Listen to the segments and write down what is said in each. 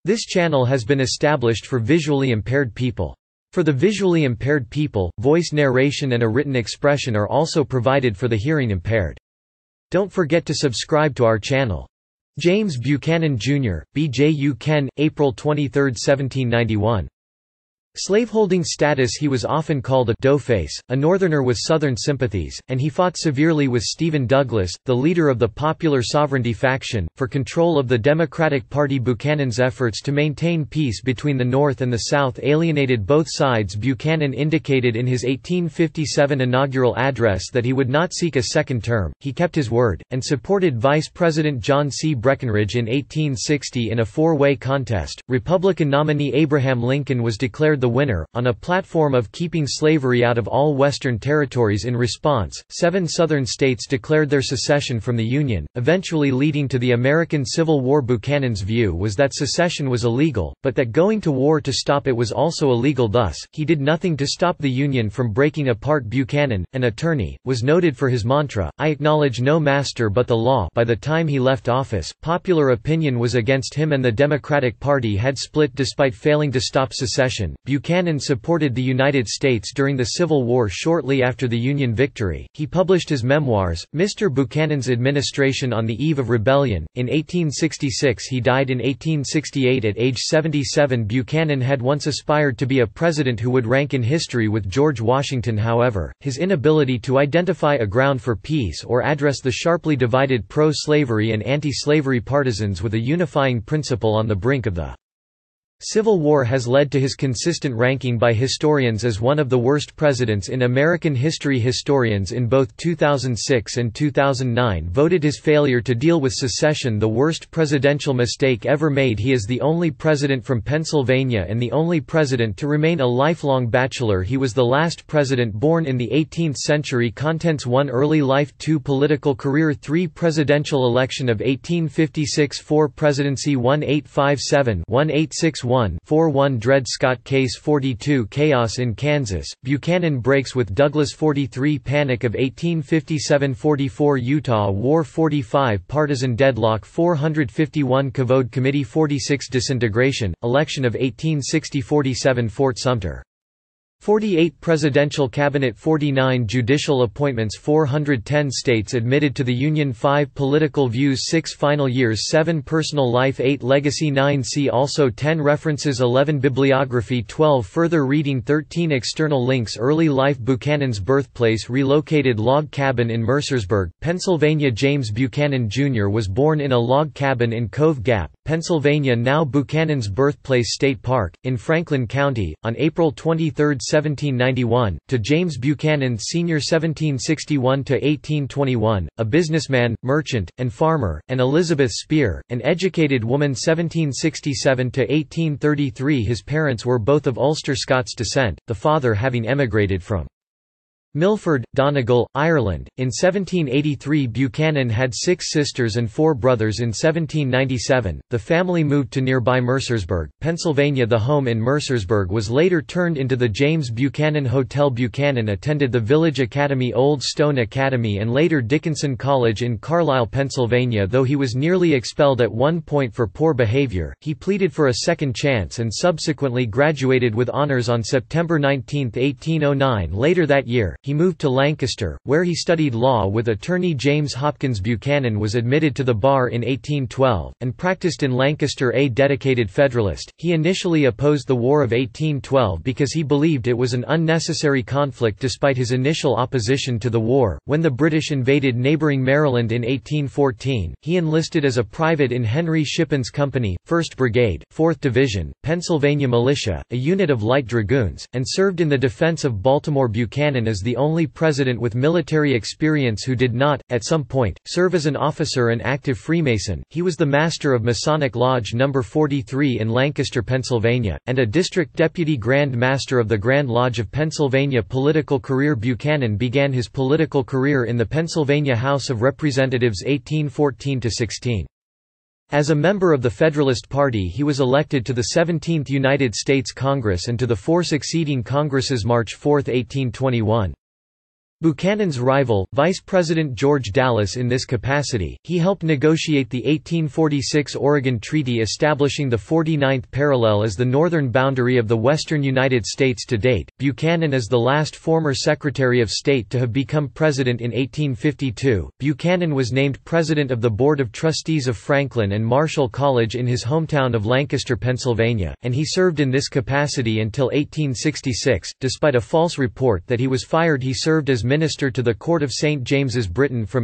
This channel has been established for visually impaired people. For the visually impaired people, voice narration and a written expression are also provided for the hearing impaired. Don't forget to subscribe to our channel. James Buchanan, Jr., B.J.U. Ken, April 23, 1791. Slaveholding status. He was often called a doughface, a Northerner with Southern sympathies, and he fought severely with Stephen Douglas, the leader of the Popular Sovereignty faction, for control of the Democratic Party. Buchanan's efforts to maintain peace between the North and the South alienated both sides. Buchanan indicated in his 1857 inaugural address that he would not seek a second term. He kept his word, and supported Vice President John C. Breckinridge in 1860 in a four-way contest. Republican nominee Abraham Lincoln was declared the winner, on a platform of keeping slavery out of all Western territories. In response, 7 Southern states declared their secession from the Union, eventually leading to the American Civil War. Buchanan's view was that secession was illegal, but that going to war to stop it was also illegal. Thus, he did nothing to stop the Union from breaking apart. Buchanan, an attorney, was noted for his mantra, "I acknowledge no master but the law." By the time he left office, popular opinion was against him and the Democratic Party had split despite failing to stop secession. Buchanan supported the United States during the Civil War. Shortly after the Union victory, he published his memoirs, Mr. Buchanan's Administration on the Eve of Rebellion. In 1866 he died in 1868 at age 77. Buchanan had once aspired to be a president who would rank in history with George Washington. However, his inability to identify a ground for peace or address the sharply divided pro-slavery and anti-slavery partisans with a unifying principle on the brink of the Civil War has led to his consistent ranking by historians as one of the worst presidents in American history. Historians in both 2006 and 2009 voted his failure to deal with secession the worst presidential mistake ever made. He is the only president from Pennsylvania and the only president to remain a lifelong bachelor. He was the last president born in the 18th century. Contents: 1 Early life, 2 Political career, 3 Presidential election of 1856, 4 Presidency, 1857 1861 41 Dred Scott Case, 42 Chaos in Kansas, Buchanan breaks with Douglas, 43 Panic of 1857, 44 Utah War, 45 Partisan deadlock, 451 Cavode Committee, 46 Disintegration, election of 1860, 47 Fort Sumter, 48 Presidential Cabinet, 49 Judicial appointments, 410 states admitted to the Union, 5 Political views, 6 Final years, 7 Personal life, 8 Legacy, 9 See also, 10 References, 11 Bibliography, 12 Further reading, 13 External links. Early life. Buchanan's birthplace. Relocated log cabin in Mercersburg, Pennsylvania. James Buchanan, Jr. was born in a log cabin in Cove Gap, Pennsylvania, now Buchanan's birthplace. State Park, in Franklin County, on April 23, 1791, to James Buchanan Sr. 1761–1821, a businessman, merchant, and farmer, and Elizabeth Spear, an educated woman 1767–1833. His parents were both of Ulster Scots descent, the father having emigrated from Milford, Donegal, Ireland. In 1783 Buchanan had 6 sisters and 4 brothers. In 1797, the family moved to nearby Mercersburg, Pennsylvania. The home in Mercersburg was later turned into the James Buchanan Hotel. Buchanan attended the Village Academy, Old Stone Academy, and later Dickinson College in Carlisle, Pennsylvania. Though he was nearly expelled at one point for poor behavior, he pleaded for a second chance and subsequently graduated with honors on September 19, 1809. Later that year, he moved to Lancaster, where he studied law with attorney James Hopkins. Buchanan was admitted to the bar in 1812, and practiced in Lancaster. A dedicated Federalist, he initially opposed the War of 1812 because he believed it was an unnecessary conflict. Despite his initial opposition to the war, when the British invaded neighbouring Maryland in 1814, he enlisted as a private in Henry Shippen's company, 1st Brigade, 4th Division, Pennsylvania Militia, a unit of light dragoons, and served in the defense of Baltimore. Buchanan is the only president with military experience who did not, at some point, serve as an officer and active Freemason. He was the master of Masonic Lodge No. 43 in Lancaster, Pennsylvania, and a district deputy Grand Master of the Grand Lodge of Pennsylvania. Political career. Buchanan began his political career in the Pennsylvania House of Representatives 1814–16. As a member of the Federalist Party, he was elected to the 17th United States Congress and to the 4 succeeding Congresses. March 4, 1821. Buchanan's rival, Vice President George Dallas. In this capacity, he helped negotiate the 1846 Oregon Treaty establishing the 49th parallel as the northern boundary of the western United States to date. Buchanan is the last former Secretary of State to have become president in 1852. Buchanan was named president of the Board of Trustees of Franklin and Marshall College in his hometown of Lancaster, Pennsylvania, and he served in this capacity until 1866. Despite a false report that he was fired, he served as minister to the Court of St. James's, Britain from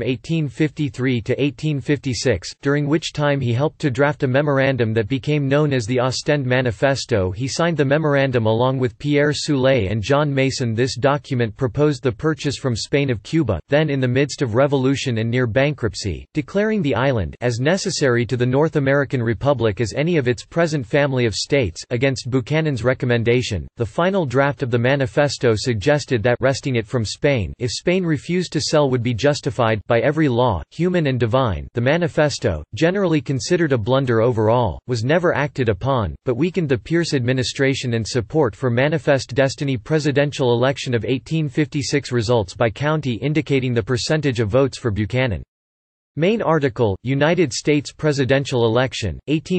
1853 to 1856, during which time he helped to draft a memorandum that became known as the Ostend Manifesto. He signed the memorandum along with Pierre Soule and John Mason. This document proposed the purchase from Spain of Cuba, then in the midst of revolution and near bankruptcy, declaring the island as necessary to the North American Republic as any of its present family of states. Against Buchanan's recommendation, the final draft of the manifesto suggested that wresting it from Spain, if Spain refused to sell, would be justified by every law, human and divine. The manifesto, generally considered a blunder overall, was never acted upon, but weakened the Pierce administration and support for Manifest Destiny presidential election of 1856 results by county indicating the percentage of votes for Buchanan. Main article, United States presidential election,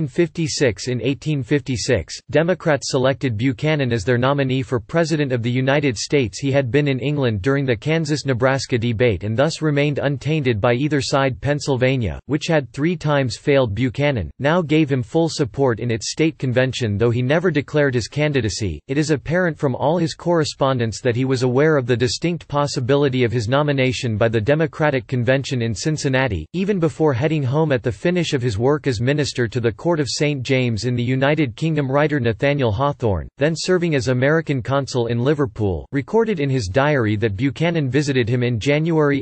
1856. In 1856, Democrats selected Buchanan as their nominee for President of the United States. He had been in England during the Kansas–Nebraska debate and thus remained untainted by either side. Pennsylvania, which had 3 times failed Buchanan, now gave him full support in its state convention, though he never declared his candidacy. It is apparent from all his correspondence that he was aware of the distinct possibility of his nomination by the Democratic Convention in Cincinnati, even before heading home at the finish of his work as minister to the Court of St. James in the United Kingdom. Writer Nathaniel Hawthorne, then serving as American consul in Liverpool, recorded in his diary that Buchanan visited him in January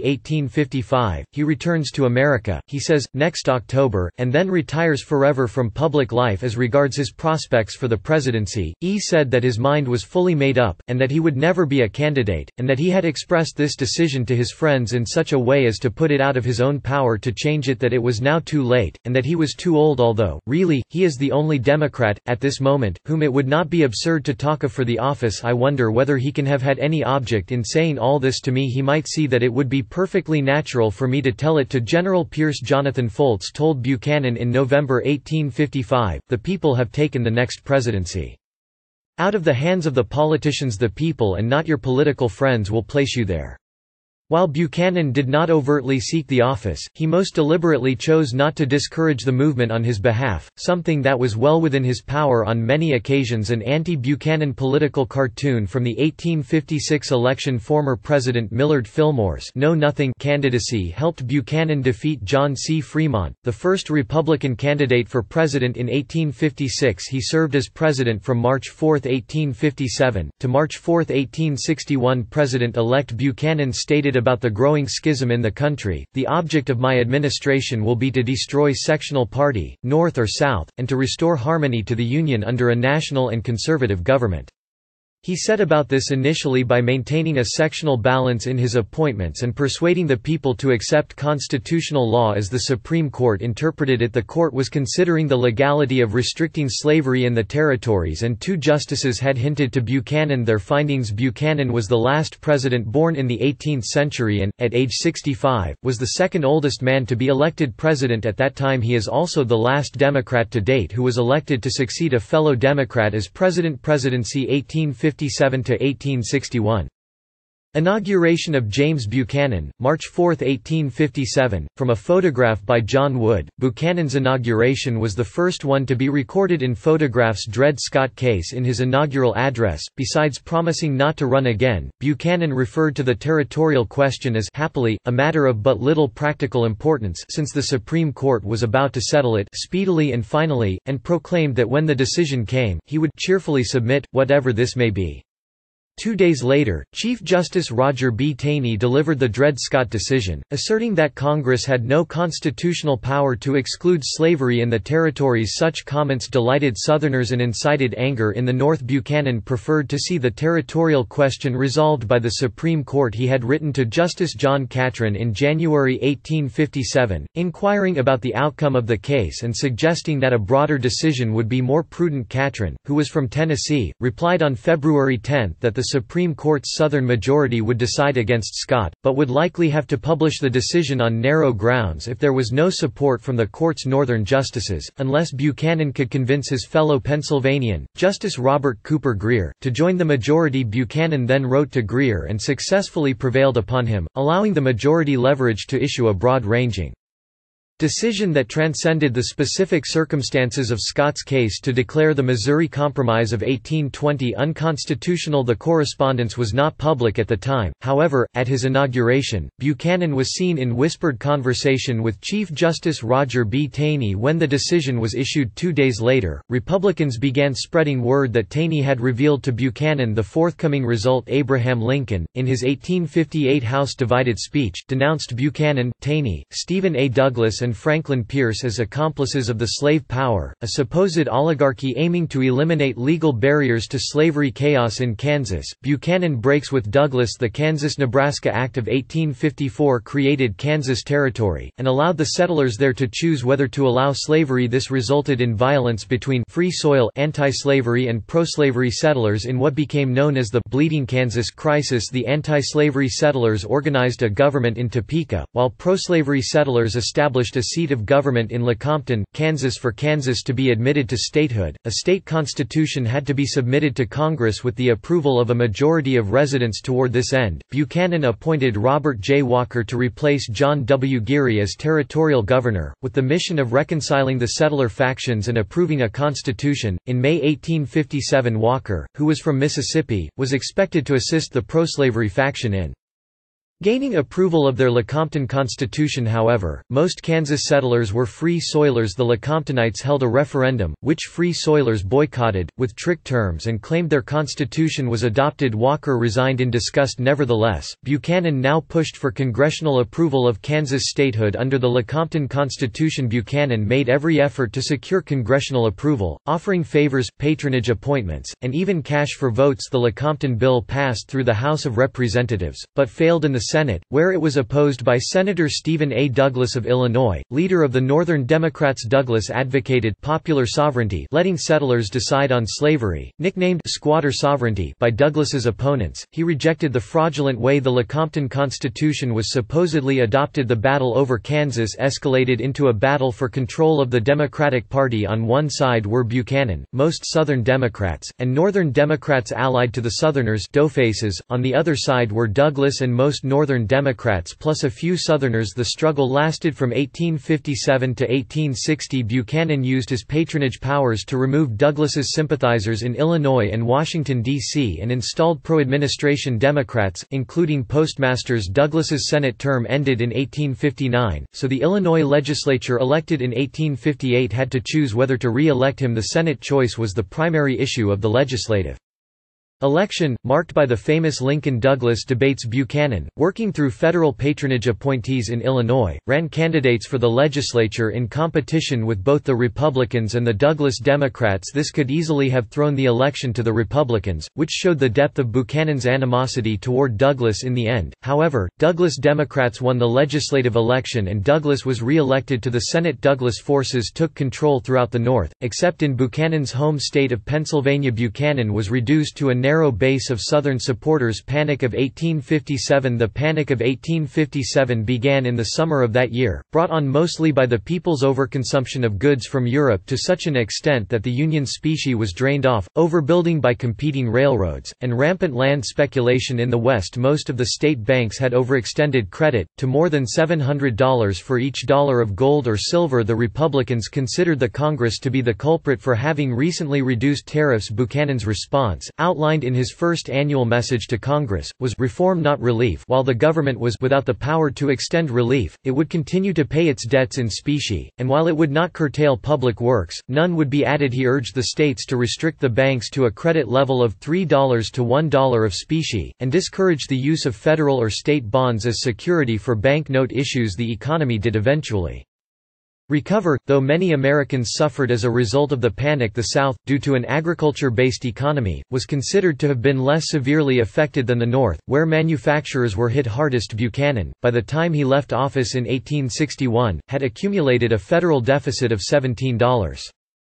1855. He returns to America, he says, next October, and then retires forever from public life. As regards his prospects for the presidency, he said that his mind was fully made up, and that he would never be a candidate, and that he had expressed this decision to his friends in such a way as to put it out of his own power to change it, that it was now too late, and that he was too old, although, really, he is the only Democrat, at this moment, whom it would not be absurd to talk of for the office. I wonder whether he can have had any object in saying all this to me. He might see that it would be perfectly natural for me to tell it to General Pierce. Jonathan Foltz told Buchanan in November 1855, "The people have taken the next presidency. Out of the hands of the politicians, the people and not your political friends will place you there." While Buchanan did not overtly seek the office, he most deliberately chose not to discourage the movement on his behalf, something that was well within his power on many occasions. An anti-Buchanan political cartoon from the 1856 election. Former President Millard Fillmore's Know Nothing candidacy helped Buchanan defeat John C. Fremont, the first Republican candidate for president in 1856. He served as president from March 4, 1857, to March 4, 1861. President-elect Buchanan stated about the growing schism in the country, "The object of my administration will be to destroy sectional party, North or South, and to restore harmony to the Union under a national and conservative government." He set about this initially by maintaining a sectional balance in his appointments and persuading the people to accept constitutional law as the Supreme Court interpreted it. The court was considering the legality of restricting slavery in the territories, and 2 justices had hinted to Buchanan their findings. Buchanan was the last president born in the 18th century and, at age 65, was the second oldest man to be elected president at that time. He is also the last Democrat to date who was elected to succeed a fellow Democrat as president. Presidency 1857 to 1861. Inauguration of James Buchanan, March 4, 1857. From a photograph by John Wood, Buchanan's inauguration was the first one to be recorded in photographs. Dred Scott Case, in his inaugural address, besides promising not to run again, Buchanan referred to the territorial question as happily a matter of but little practical importance, since the Supreme Court was about to settle it speedily and finally, and proclaimed that when the decision came, he would cheerfully submit, whatever this may be. 2 days later, Chief Justice Roger B. Taney delivered the Dred Scott decision, asserting that Congress had no constitutional power to exclude slavery in the territories. Such comments delighted Southerners and incited anger in the North. Buchanan preferred to see the territorial question resolved by the Supreme Court. He had written to Justice John Catron in January 1857, inquiring about the outcome of the case and suggesting that a broader decision would be more prudent. Catron, who was from Tennessee, replied on February 10 that the the Supreme Court's Southern majority would decide against Scott, but would likely have to publish the decision on narrow grounds if there was no support from the court's Northern justices, unless Buchanan could convince his fellow Pennsylvanian, Justice Robert Cooper Grier, to join the majority. Buchanan then wrote to Grier and successfully prevailed upon him, allowing the majority leverage to issue a broad-ranging decision that transcended the specific circumstances of Scott's case to declare the Missouri Compromise of 1820 unconstitutional. The correspondence was not public at the time, however, at his inauguration, Buchanan was seen in whispered conversation with Chief Justice Roger B. Taney. When the decision was issued 2 days later, Republicans began spreading word that Taney had revealed to Buchanan the forthcoming result. Abraham Lincoln, in his 1858 House divided speech, denounced Buchanan, Taney, Stephen A. Douglas and Franklin Pierce as accomplices of the slave power, a supposed oligarchy aiming to eliminate legal barriers to slavery. Chaos in Kansas. Buchanan breaks with Douglas. The Kansas-Nebraska Act of 1854 created Kansas Territory, and allowed the settlers there to choose whether to allow slavery. This resulted in violence between free soil anti-slavery and pro-slavery settlers in what became known as the Bleeding Kansas Crisis. The anti-slavery settlers organized a government in Topeka, while pro-slavery settlers established a seat of government in Lecompton, Kansas. For Kansas to be admitted to statehood, a state constitution had to be submitted to Congress with the approval of a majority of residents. Toward this end, Buchanan appointed Robert J. Walker to replace John W. Geary as territorial governor, with the mission of reconciling the settler factions and approving a constitution. In May 1857, Walker, who was from Mississippi, was expected to assist the pro-slavery faction in gaining approval of their Lecompton Constitution. However, most Kansas settlers were free soilers. The Lecomptonites held a referendum, which free soilers boycotted, with trick terms, and claimed their constitution was adopted. Walker resigned in disgust. Nevertheless, Buchanan now pushed for congressional approval of Kansas statehood under the Lecompton Constitution. Buchanan made every effort to secure congressional approval, offering favors, patronage appointments, and even cash for votes. The Lecompton bill passed through the House of Representatives, but failed in the Senate, where it was opposed by Senator Stephen A. Douglas of Illinois, leader of the Northern Democrats. Douglas advocated popular sovereignty, letting settlers decide on slavery, nicknamed squatter sovereignty by Douglas's opponents. He rejected the fraudulent way the Lecompton Constitution was supposedly adopted. The battle over Kansas escalated into a battle for control of the Democratic Party. On one side were Buchanan, most Southern Democrats, and Northern Democrats allied to the Southerners, Doughfaces. On the other side were Douglas and most Northern Democrats plus a few Southerners. The struggle lasted from 1857 to 1860. Buchanan used his patronage powers to remove Douglas's sympathizers in Illinois and Washington, D.C. and installed pro-administration Democrats, including postmasters. Douglas's Senate term ended in 1859, so the Illinois legislature elected in 1858 had to choose whether to re-elect him. The Senate choice was the primary issue of the legislative election, marked by the famous Lincoln-Douglas debates. Buchanan, working through federal patronage appointees in Illinois, ran candidates for the legislature in competition with both the Republicans and the Douglas Democrats. This could easily have thrown the election to the Republicans, which showed the depth of Buchanan's animosity toward Douglas in the end. However, Douglas Democrats won the legislative election and Douglas was re-elected to the Senate. Douglas forces took control throughout the North, except in Buchanan's home state of Pennsylvania. Buchanan was reduced to a narrow base of Southern supporters. Panic of 1857. The Panic of 1857 began in the summer of that year, brought on mostly by the people's overconsumption of goods from Europe to such an extent that the Union specie was drained off, overbuilding by competing railroads, and rampant land speculation in the West. Most of the state banks had overextended credit, to more than $700 for each dollar of gold or silver. The Republicans considered the Congress to be the culprit for having recently reduced tariffs. Buchanan's response, outlined in his first annual message to Congress, was reform not relief. While the government was without the power to extend relief, it would continue to pay its debts in specie, and while it would not curtail public works, none would be added. He urged the states to restrict the banks to a credit level of $3 to $1 of specie, and discouraged the use of federal or state bonds as security for banknote issues. The economy did eventually recover, though many Americans suffered as a result of the panic. The South, due to an agriculture-based economy, was considered to have been less severely affected than the North, where manufacturers were hit hardest. Buchanan, by the time he left office in 1861, had accumulated a federal deficit of $17.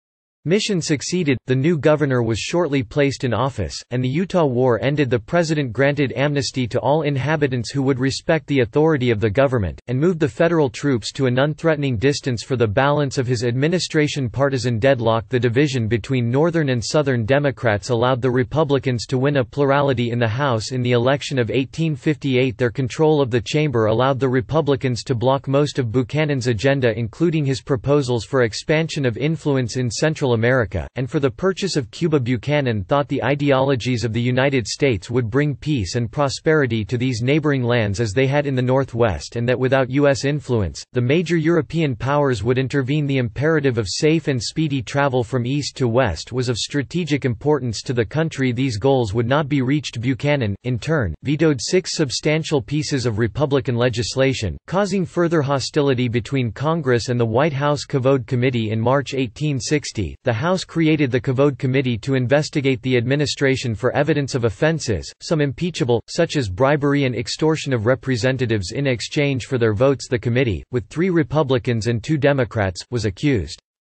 Mission succeeded, the new governor was shortly placed in office, and the Utah War ended. The president granted amnesty to all inhabitants who would respect the authority of the government, and moved the federal troops to a non-threatening distance for the balance of his administration. Partisan deadlock. The division between Northern and Southern Democrats allowed the Republicans to win a plurality in the House in the election of 1858. Their control of the chamber allowed the Republicans to block most of Buchanan's agenda, including his proposals for expansion of influence in Central America, and for the purchase of Cuba. Buchanan thought the ideologies of the United States would bring peace and prosperity to these neighboring lands as they had in the Northwest, and that without U.S. influence, the major European powers would intervene. The imperative of safe and speedy travel from east to west was of strategic importance to the country. These goals would not be reached. Buchanan, in turn, vetoed 6 substantial pieces of Republican legislation, causing further hostility between Congress and the White House Kavod Committee. In March 1860, the House created the Kavod Committee to investigate the administration for evidence of offenses, some impeachable, such as bribery and extortion of representatives in exchange for their votes. The committee, with 3 Republicans and 2 Democrats, was accused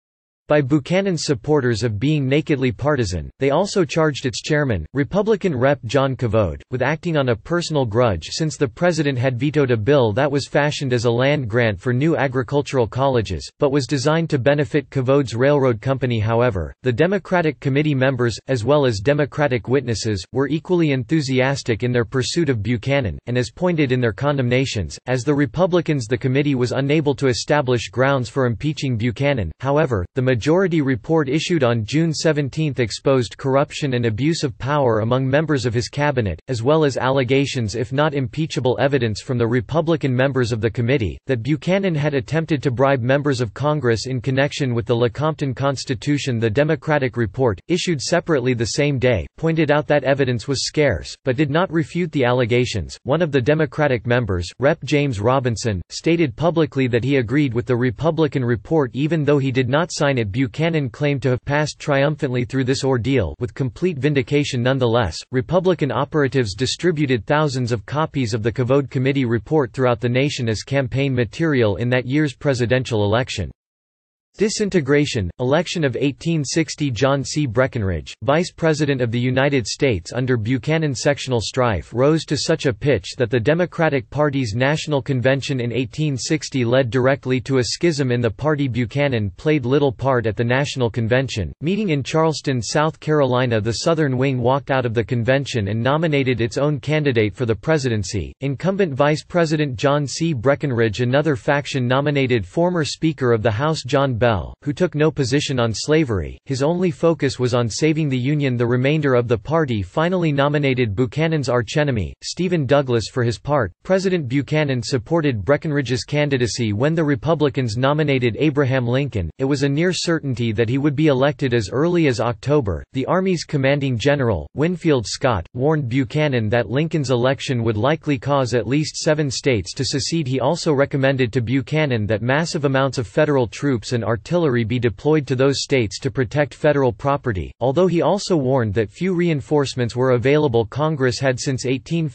by Buchanan's supporters of being nakedly partisan. They also charged its chairman, Republican Rep. John Kavod, with acting on a personal grudge since the president had vetoed a bill that was fashioned as a land grant for new agricultural colleges, but was designed to benefit Kavod's railroad company. However, the Democratic committee members, as well as Democratic witnesses, were equally enthusiastic in their pursuit of Buchanan, and as pointed in their condemnations, as the Republicans, the committee was unable to establish grounds for impeaching Buchanan. However, the majority report issued on June 17 exposed corruption and abuse of power among members of his cabinet, as well as allegations, if not impeachable evidence from the Republican members of the committee, that Buchanan had attempted to bribe members of Congress in connection with the Lecompton Constitution. The Democratic report, issued separately the same day, pointed out that evidence was scarce, but did not refute the allegations. One of the Democratic members, Rep. James Robinson, stated publicly that he agreed with the Republican report even though he did not sign it. Buchanan claimed to have passed triumphantly through this ordeal with complete vindication. Nonetheless, Republican operatives distributed thousands of copies of the Kavod Committee report throughout the nation as campaign material in that year's presidential election. Disintegration, election of 1860. John C. Breckinridge, Vice President of the United States under Buchanan's sectional strife, rose to such a pitch that the Democratic Party's National Convention in 1860 led directly to a schism in the party. Buchanan played little part at the National Convention. Meeting in Charleston, South Carolina, the Southern wing walked out of the convention and nominated its own candidate for the presidency, incumbent Vice President John C. Breckinridge. Another faction nominated former Speaker of the House John Bell, who took no position on slavery. His only focus was on saving the Union. The remainder of the party finally nominated Buchanan's archenemy, Stephen Douglas. For his part, President Buchanan supported Breckinridge's candidacy. When the Republicans nominated Abraham Lincoln, it was a near certainty that he would be elected as early as October. The Army's commanding general, Winfield Scott, warned Buchanan that Lincoln's election would likely cause at least 7 states to secede. He also recommended to Buchanan that massive amounts of federal troops and artillery be deployed to those states to protect federal property, although he also warned that few reinforcements were available. Congress had since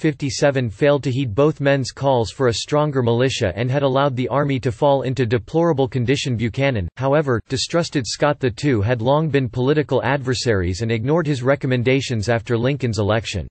1857 failed to heed both men's calls for a stronger militia and had allowed the Army to fall into deplorable condition. Buchanan, however, distrusted Scott. The two had long been political adversaries and ignored his recommendations after Lincoln's election.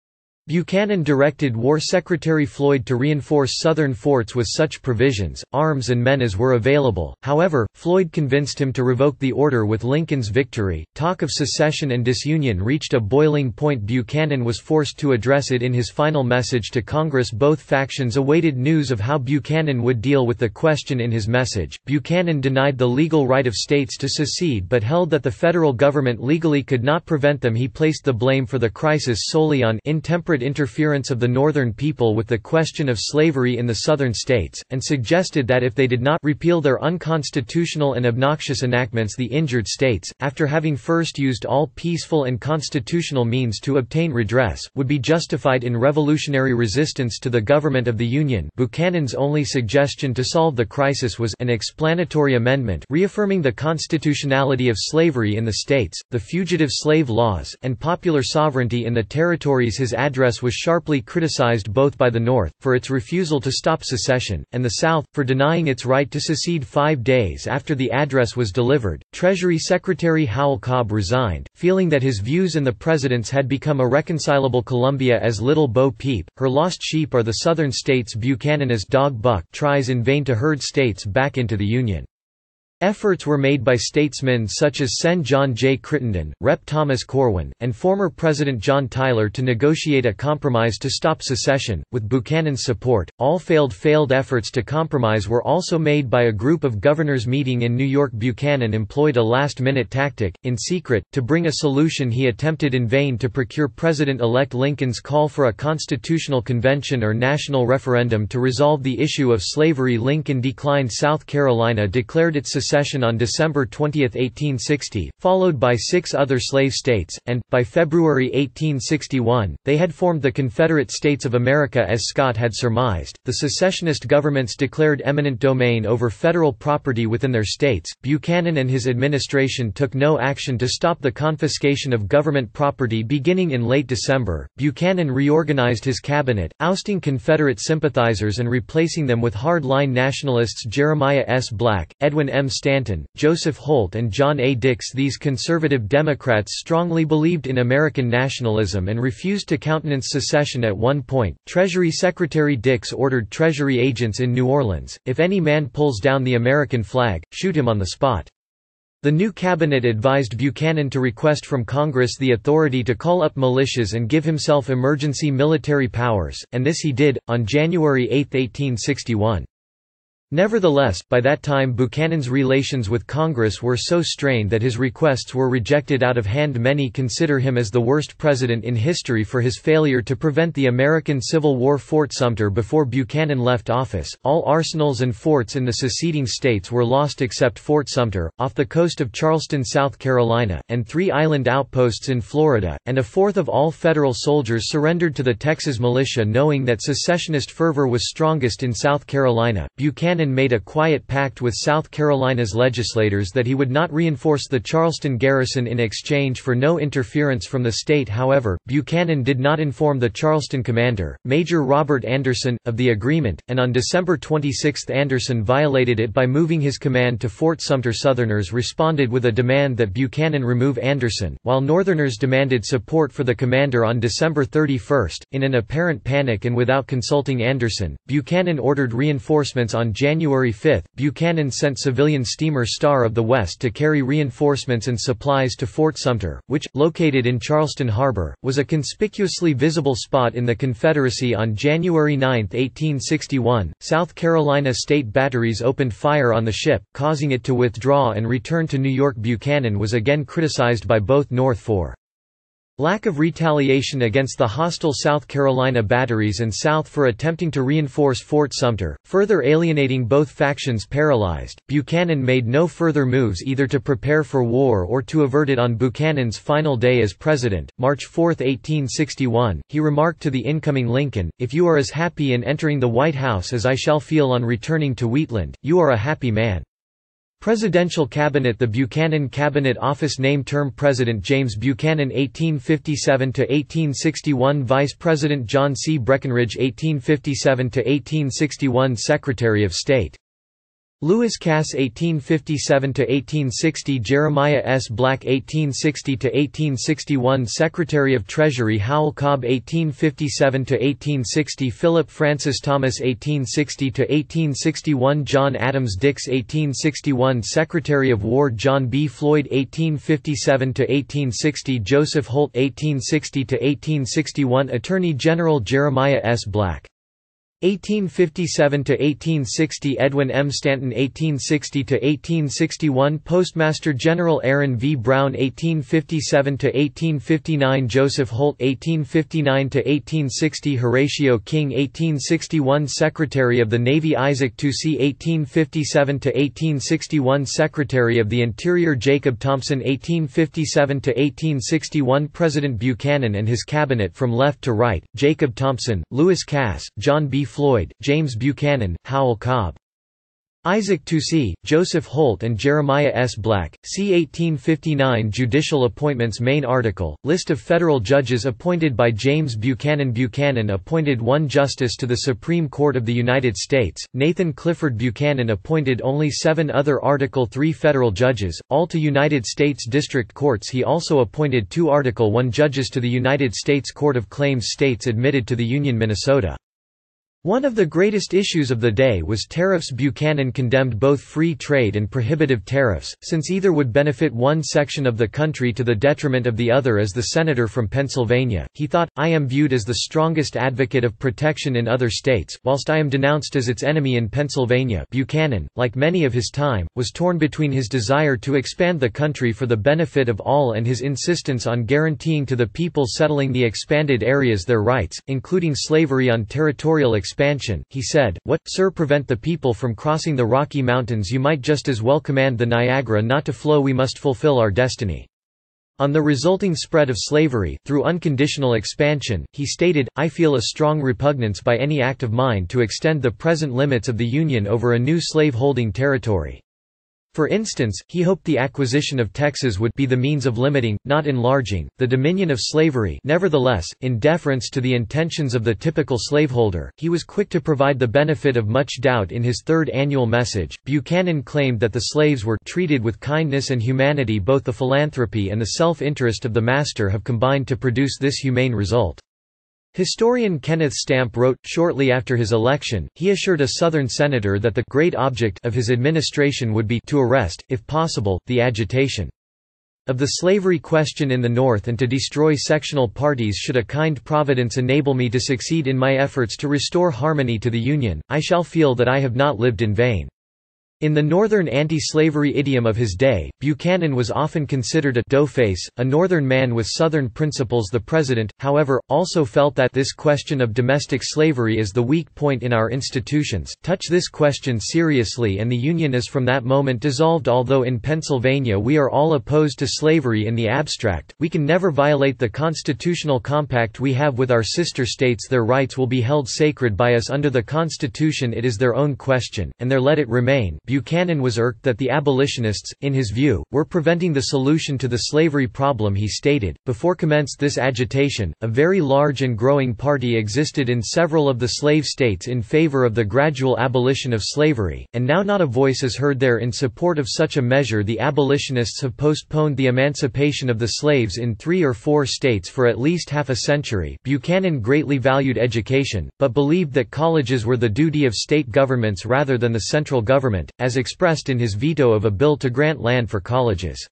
Buchanan directed War Secretary Floyd to reinforce southern forts with such provisions, arms and men as were available. However, Floyd convinced him to revoke the order. With Lincoln's victory, talk of secession and disunion reached a boiling point. Buchanan was forced to address it in his final message to Congress. Both factions awaited news of how Buchanan would deal with the question. In his message, Buchanan denied the legal right of states to secede but held that the federal government legally could not prevent them. He placed the blame for the crisis solely on intemperate interference of the Northern people with the question of slavery in the Southern states, and suggested that if they did not repeal their unconstitutional and obnoxious enactments, the injured states, after having first used all peaceful and constitutional means to obtain redress, would be justified in revolutionary resistance to the government of the Union. Buchanan's only suggestion to solve the crisis was an explanatory amendment reaffirming the constitutionality of slavery in the states, the fugitive slave laws, and popular sovereignty in the territories. His address address was sharply criticized both by the North, for its refusal to stop secession, and the South, for denying its right to secede 5 days after the address was delivered. Treasury Secretary Howell Cobb resigned, feeling that his views and the President's had become irreconcilable. Columbia as Little Bo Peep, her lost sheep are the Southern states. Buchanan as Dog Buck tries in vain to herd states back into the Union. Efforts were made by statesmen such as Sen. John J. Crittenden, Rep. Thomas Corwin, and former President John Tyler to negotiate a compromise to stop secession, with Buchanan's support. All failed efforts to compromise were also made by a group of governors meeting in New York. Buchanan employed a last-minute tactic, in secret, to bring a solution. He attempted in vain to procure President-elect Lincoln's call for a constitutional convention or national referendum to resolve the issue of slavery. Lincoln declined. South Carolina declared its secession on December 20, 1860, followed by 6 other slave states, and, by February 1861, they had formed the Confederate States of America as Scott had surmised. The secessionist governments declared eminent domain over federal property within their states. Buchanan and his administration took no action to stop the confiscation of government property. Beginning in late December, Buchanan reorganized his cabinet, ousting Confederate sympathizers and replacing them with hard-line nationalists Jeremiah S. Black, Edwin M. Stanton, Joseph Holt and John A. Dix. These conservative Democrats strongly believed in American nationalism and refused to countenance secession. At one point, Treasury Secretary Dix ordered Treasury agents in New Orleans, "If any man pulls down the American flag, shoot him on the spot." The new cabinet advised Buchanan to request from Congress the authority to call up militias and give himself emergency military powers, and this he did, on January 8, 1861. Nevertheless, by that time Buchanan's relations with Congress were so strained that his requests were rejected out of hand. Many consider him as the worst president in history for his failure to prevent the American Civil War. Fort Sumter. Before Buchanan left office, all arsenals and forts in the seceding states were lost except Fort Sumter, off the coast of Charleston, South Carolina, and 3 island outposts in Florida, and a fourth of all federal soldiers surrendered to the Texas militia. Knowing that secessionist fervor was strongest in South Carolina, Buchanan made a quiet pact with South Carolina's legislators that he would not reinforce the Charleston garrison in exchange for no interference from the state. However, Buchanan did not inform the Charleston commander, Major Robert Anderson, of the agreement, and on December 26 Anderson violated it by moving his command to Fort Sumter. Southerners responded with a demand that Buchanan remove Anderson, while Northerners demanded support for the commander. On December 31, in an apparent panic and without consulting Anderson, Buchanan ordered reinforcements. On January 5, Buchanan sent civilian steamer Star of the West to carry reinforcements and supplies to Fort Sumter, which, located in Charleston Harbor, was a conspicuously visible spot in the Confederacy. On January 9, 1861, South Carolina state batteries opened fire on the ship, causing it to withdraw and return to New York. Buchanan was again criticized by both North for lack of retaliation against the hostile South Carolina batteries and South for attempting to reinforce Fort Sumter, further alienating both factions. Paralyzed, Buchanan made no further moves either to prepare for war or to avert it. On Buchanan's final day as president, March 4, 1861, he remarked to the incoming Lincoln, "If you are as happy in entering the White House as I shall feel on returning to Wheatland, you are a happy man." Presidential Cabinet. The Buchanan Cabinet Office. Name. Term. President James Buchanan 1857–1861, Vice President John C. Breckinridge 1857–1861, Secretary of State Lewis Cass 1857–1860, Jeremiah S. Black 1860–1861, Secretary of Treasury Howell Cobb 1857–1860, Philip Francis Thomas 1860–1861, John Adams Dix 1861, Secretary of War John B. Floyd 1857–1860, Joseph Holt 1860–1861, Attorney General Jeremiah S. Black 1857–1860, Edwin M. Stanton 1860–1861, Postmaster General Aaron V. Brown 1857–1859, Joseph Holt 1859–1860, Horatio King 1861, Secretary of the Navy Isaac Toucey 1857–1861, Secretary of the Interior Jacob Thompson 1857–1861, President Buchanan and his cabinet. From left to right: Jacob Thompson, Lewis Cass, John B. Floyd, James Buchanan, Howell Cobb. Isaac Toucey, Joseph Holt and Jeremiah S. Black, c. 1859 Judicial Appointments Main article, List of federal judges appointed by James Buchanan. Buchanan appointed one justice to the Supreme Court of the United States. Nathan Clifford Buchanan appointed only 7 other Article III federal judges, all to United States District Courts. He also appointed 2 Article I judges to the United States Court of Claims. States admitted to the Union. Minnesota. One of the greatest issues of the day was tariffs. Buchanan condemned both free trade and prohibitive tariffs, since either would benefit one section of the country to the detriment of the other. As the senator from Pennsylvania, he thought, "I am viewed as the strongest advocate of protection in other states, whilst I am denounced as its enemy in Pennsylvania." Buchanan, like many of his time, was torn between his desire to expand the country for the benefit of all and his insistence on guaranteeing to the people settling the expanded areas their rights, including slavery on territorial expansion. He said, "What, sir, prevent the people from crossing the Rocky Mountains? You might just as well command the Niagara not to flow. We must fulfill our destiny." On the resulting spread of slavery, through unconditional expansion, he stated, "I feel a strong repugnance by any act of mine to extend the present limits of the Union over a new slave-holding territory." For instance, he hoped the acquisition of Texas would be the means of limiting, not enlarging, the dominion of slavery. Nevertheless, in deference to the intentions of the typical slaveholder, he was quick to provide the benefit of much doubt. In his third annual message, Buchanan claimed that the slaves were treated with kindness and humanity. Both the philanthropy and the self-interest of the master have combined to produce this humane result. Historian Kenneth Stamp wrote, shortly after his election, he assured a Southern senator that the great object of his administration would be to arrest, if possible, the agitation of the slavery question in the North and to destroy sectional parties. Should a kind providence enable me to succeed in my efforts to restore harmony to the Union, I shall feel that I have not lived in vain. In the Northern anti-slavery idiom of his day, Buchanan was often considered a doughface, a Northern man with Southern principles. The President, however, also felt that this question of domestic slavery is the weak point in our institutions. Touch this question seriously and the Union is from that moment dissolved. Although in Pennsylvania we are all opposed to slavery in the abstract, we can never violate the constitutional compact we have with our sister states. Their rights will be held sacred by us under the Constitution. It is their own question, and there let it remain. Buchanan was irked that the abolitionists, in his view, were preventing the solution to the slavery problem. He stated, "Before commenced this agitation, a very large and growing party existed in several of the slave states in favor of the gradual abolition of slavery, and now not a voice is heard there in support of such a measure. The abolitionists have postponed the emancipation of the slaves in 3 or 4 states for at least half a century." Buchanan greatly valued education, but believed that colleges were the duty of state governments rather than the central government, as expressed in his veto of a bill to grant land for colleges.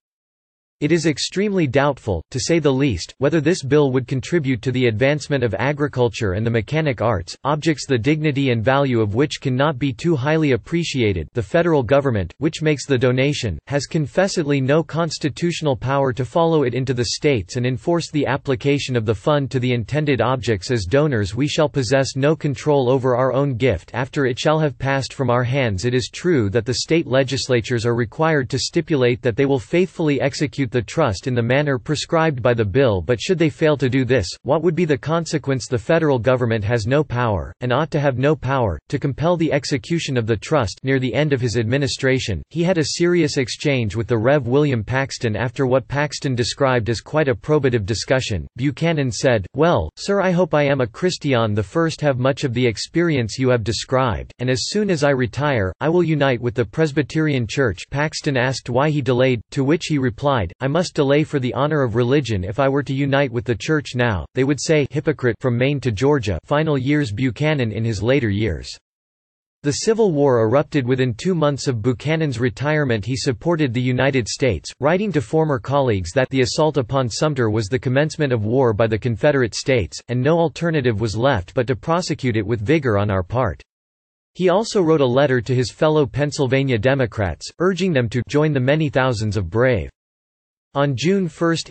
It is extremely doubtful, to say the least, whether this bill would contribute to the advancement of agriculture and the mechanic arts, objects the dignity and value of which cannot be too highly appreciated. The federal government, which makes the donation, has confessedly no constitutional power to follow it into the states and enforce the application of the fund to the intended objects. As donors we shall possess no control over our own gift after it shall have passed from our hands. It is true that the state legislatures are required to stipulate that they will faithfully execute the trust in the manner prescribed by the bill, but should they fail to do this, what would be the consequence? The federal government has no power, and ought to have no power, to compel the execution of the trust. Near the end of his administration, he had a serious exchange with the Rev. William Paxton. After what Paxton described as quite a probative discussion, Buchanan said, "Well, sir, I hope I am a Christian the first, have much of the experience you have described, and as soon as I retire, I will unite with the Presbyterian Church." Paxton asked why he delayed, to which he replied, "I must delay for the honor of religion. If I were to unite with the Church now, they would say, 'Hypocrite,' from Maine to Georgia." Final years. Buchanan in his later years. The Civil War erupted within 2 months of Buchanan's retirement. He supported the United States, writing to former colleagues that the assault upon Sumter was the commencement of war by the Confederate States, and no alternative was left but to prosecute it with vigor on our part. He also wrote a letter to his fellow Pennsylvania Democrats, urging them to join the many thousands of brave On June 1,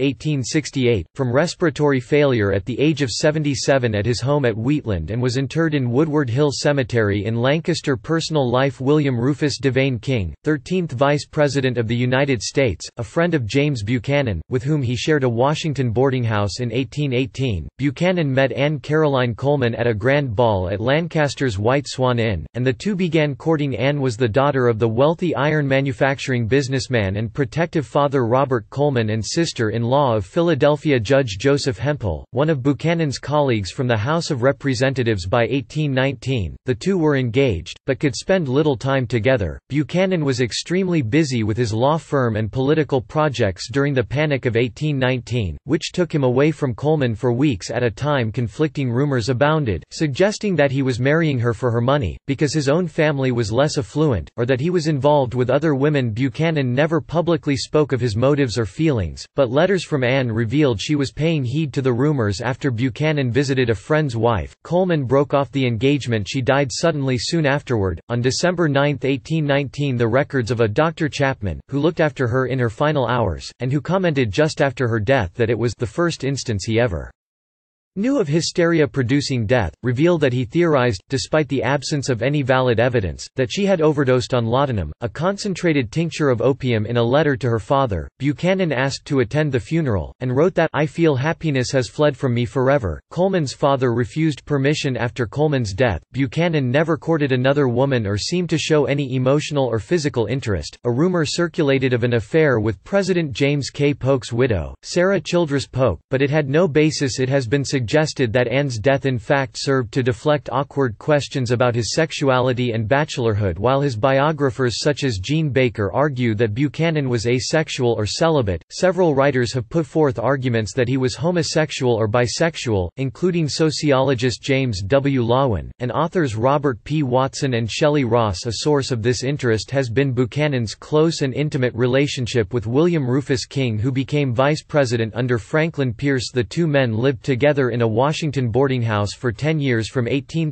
1868, from respiratory failure at the age of 77 at his home at Wheatland, and was interred in Woodward Hill Cemetery in Lancaster. Personal life. William Rufus Devane King, 13th Vice President of the United States, a friend of James Buchanan, with whom he shared a Washington boarding house in 1818. Buchanan met Anne Caroline Coleman at a grand ball at Lancaster's White Swan Inn, and the two began courting. Anne was the daughter of the wealthy iron manufacturing businessman and protective father Robert Coleman, and sister-in-law of Philadelphia Judge Joseph Hemphill, one of Buchanan's colleagues from the House of Representatives. By 1819, the two were engaged, but could spend little time together. Buchanan was extremely busy with his law firm and political projects during the Panic of 1819, which took him away from Coleman for weeks at a time. Conflicting rumors abounded, suggesting that he was marrying her for her money, because his own family was less affluent, or that he was involved with other women. Buchanan never publicly spoke of his motives or feelings, but letters from Anne revealed she was paying heed to the rumors. After Buchanan visited a friend's wife, Coleman broke off the engagement. She died suddenly soon afterward. On December 9, 1819, the records of a Dr. Chapman, who looked after her in her final hours, and who commented just after her death that it was the first instance he ever knew of hysteria-producing death, revealed that he theorized, despite the absence of any valid evidence, that she had overdosed on laudanum, a concentrated tincture of opium. In a letter to her father, Buchanan asked to attend the funeral, and wrote that, "I feel happiness has fled from me forever." Coleman's father refused permission after Coleman's death. Buchanan never courted another woman or seemed to show any emotional or physical interest. A rumor circulated of an affair with President James K. Polk's widow, Sarah Childress Polk, but it had no basis. It has been suggested that Anne's death in fact served to deflect awkward questions about his sexuality and bachelorhood, while his biographers such as Jean Baker argue that Buchanan was asexual or celibate. Several writers have put forth arguments that he was homosexual or bisexual, including sociologist James W. Lawin, and authors Robert P. Watson and Shelley Ross. A source of this interest has been Buchanan's close and intimate relationship with William Rufus King, who became vice president under Franklin Pierce. The two men lived together in a Washington boarding house for 10 years from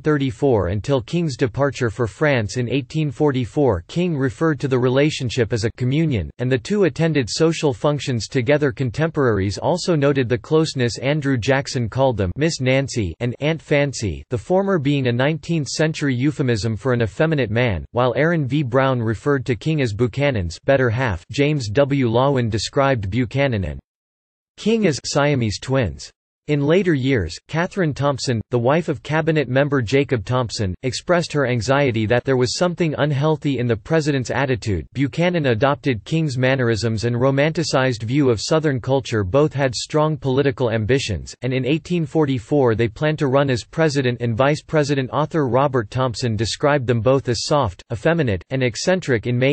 1834 until King's departure for France in 1844. King referred to the relationship as a communion, and the two attended social functions together. Contemporaries also noted the closeness. Andrew Jackson called them Miss Nancy and Aunt Fancy, the former being a 19th-century euphemism for an effeminate man, while Aaron V. Brown referred to King as Buchanan's better half. James W. Lawin described Buchanan and King as Siamese twins. In later years, Catherine Thompson, the wife of cabinet member Jacob Thompson, expressed her anxiety that there was something unhealthy in the president's attitude. Buchanan adopted King's mannerisms and romanticized view of Southern culture. Both had strong political ambitions, and in 1844 they planned to run as president and vice president. Author Robert Thompson described them both as soft, effeminate, and eccentric. In May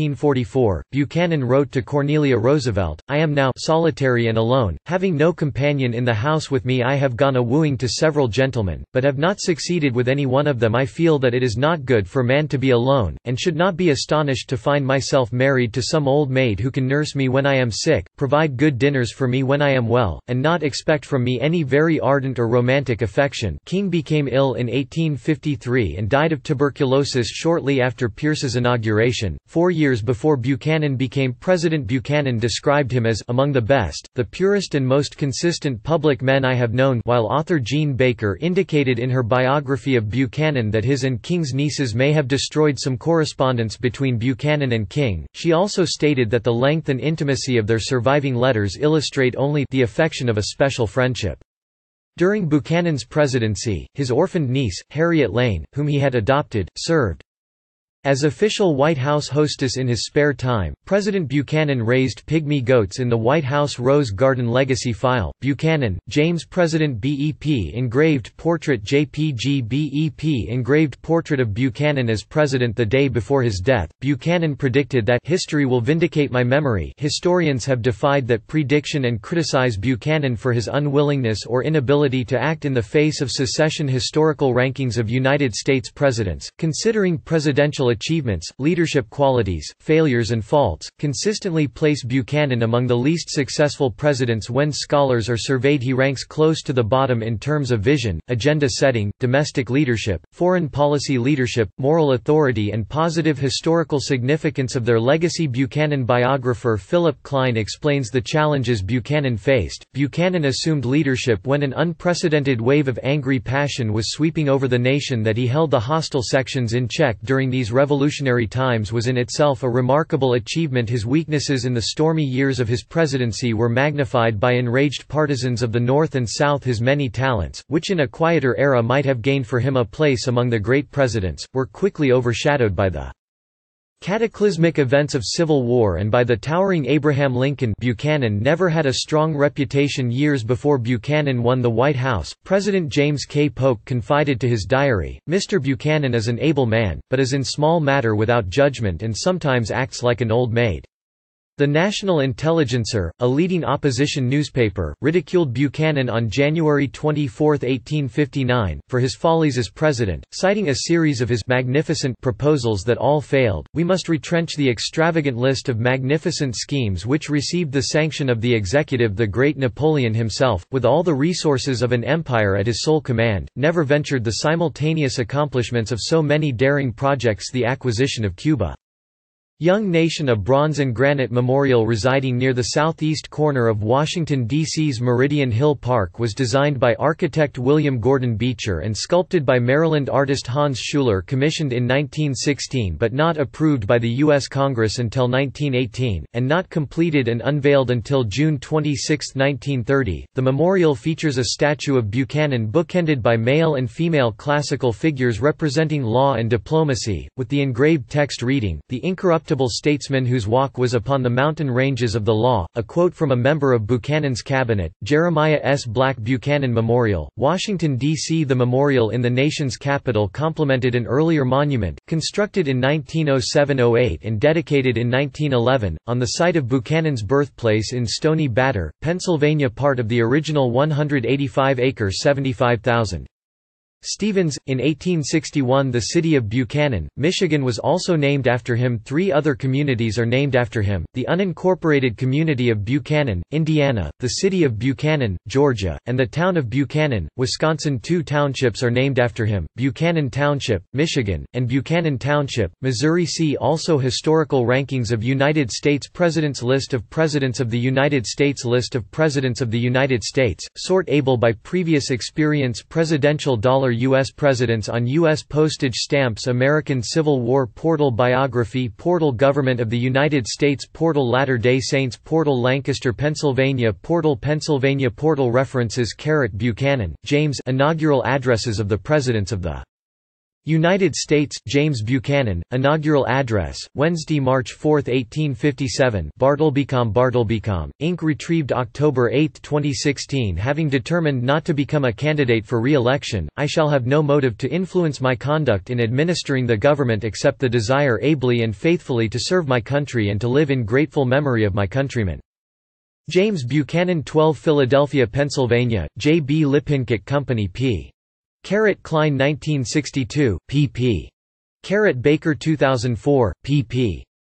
1844, Buchanan wrote to Cornelia Roosevelt, "I am now solitary and alone, having no companion in the house with me. I have gone a-wooing to several gentlemen, but have not succeeded with any one of them. I feel that it is not good for man to be alone, and should not be astonished to find myself married to some old maid who can nurse me when I am sick, provide good dinners for me when I am well, and not expect from me any very ardent or romantic affection." King became ill in 1853 and died of tuberculosis shortly after Pierce's inauguration. 4 years before Buchanan became president, Buchanan described him as among the best, the purest and most consistent public men I have known, while author Jean Baker indicated in her biography of Buchanan that his and King's nieces may have destroyed some correspondence between Buchanan and King. She also stated that the length and intimacy of their surviving letters illustrate only the affection of a special friendship. During Buchanan's presidency, his orphaned niece, Harriet Lane, whom he had adopted, served as official White House hostess in his spare time. President Buchanan raised pygmy goats in the White House Rose Garden Legacy File. Buchanan, James. President BEP engraved portrait. JPG BEP engraved portrait of Buchanan as president the day before his death. Buchanan predicted that history will vindicate my memory. Historians have defied that prediction and criticize Buchanan for his unwillingness or inability to act in the face of secession. Historical rankings of United States presidents, considering presidential achievements, leadership qualities, failures and faults, consistently place Buchanan among the least successful presidents. When scholars are surveyed, he ranks close to the bottom in terms of vision, agenda setting, domestic leadership, foreign policy leadership, moral authority and positive historical significance of their legacy. Buchanan biographer Philip Klein explains the challenges Buchanan faced. Buchanan assumed leadership when an unprecedented wave of angry passion was sweeping over the nation. That he held the hostile sections in check during these revolutionary times was in itself a remarkable achievement. His weaknesses in the stormy years of his presidency were magnified by enraged partisans of the North and South. His many talents, which in a quieter era might have gained for him a place among the great presidents, were quickly overshadowed by the cataclysmic events of Civil War and by the towering Abraham Lincoln. Buchanan never had a strong reputation. Years before Buchanan won the White House, President James K. Polk confided to his diary, "Mr. Buchanan is an able man, but is in small matter without judgment and sometimes acts like an old maid." The National Intelligencer, a leading opposition newspaper, ridiculed Buchanan on January 24, 1859, for his follies as president, citing a series of his magnificent proposals that all failed. "We must retrench the extravagant list of magnificent schemes which received the sanction of the executive." The great Napoleon himself, with all the resources of an empire at his sole command, never ventured the simultaneous accomplishments of so many daring projects. The acquisition of Cuba. Young nation. A bronze and granite memorial residing near the southeast corner of Washington, D.C.'s Meridian Hill Park was designed by architect William Gordon Beecher and sculpted by Maryland artist Hans Schuler. Commissioned in 1916 but not approved by the U.S. Congress until 1918, and not completed and unveiled until June 26, 1930, the memorial features a statue of Buchanan bookended by male and female classical figures representing law and diplomacy, with the engraved text reading, "The incorruptible statesman whose walk was upon the mountain ranges of the law." A quote from a member of Buchanan's cabinet, Jeremiah S. Black. Buchanan Memorial, Washington, D.C. The memorial in the nation's capital complemented an earlier monument, constructed in 1907–08 and dedicated in 1911, on the site of Buchanan's birthplace in Stony Batter, Pennsylvania, part of the original 185-acre $75,000. Stevens. In 1861 the city of Buchanan, Michigan was also named after him. 3 other communities are named after him: the unincorporated community of Buchanan, Indiana, the city of Buchanan, Georgia, and the town of Buchanan, Wisconsin. 2 townships are named after him: Buchanan Township, Michigan, and Buchanan Township, Missouri. See also Historical rankings of United States Presidents. List of Presidents of the United States. List of Presidents of the United States, sort able by previous experience. Presidential dollar. U.S. Presidents on U.S. postage stamps. American Civil War portal. Biography portal. Government of the United States portal. Latter-day Saints portal. Lancaster, Pennsylvania portal. Pennsylvania portal. References. Buchanan, James. Inaugural addresses of the Presidents of the United States. James Buchanan, Inaugural Address, Wednesday, March 4, 1857. Bartlebecom. Inc. Retrieved October 8, 2016. Having determined not to become a candidate for re-election, I shall have no motive to influence my conduct in administering the government except the desire ably and faithfully to serve my country and to live in grateful memory of my countrymen. James Buchanan. 12 Philadelphia, Pennsylvania, J. B. Lippincott Company p. Klein 1962, pp. Baker 2004, pp.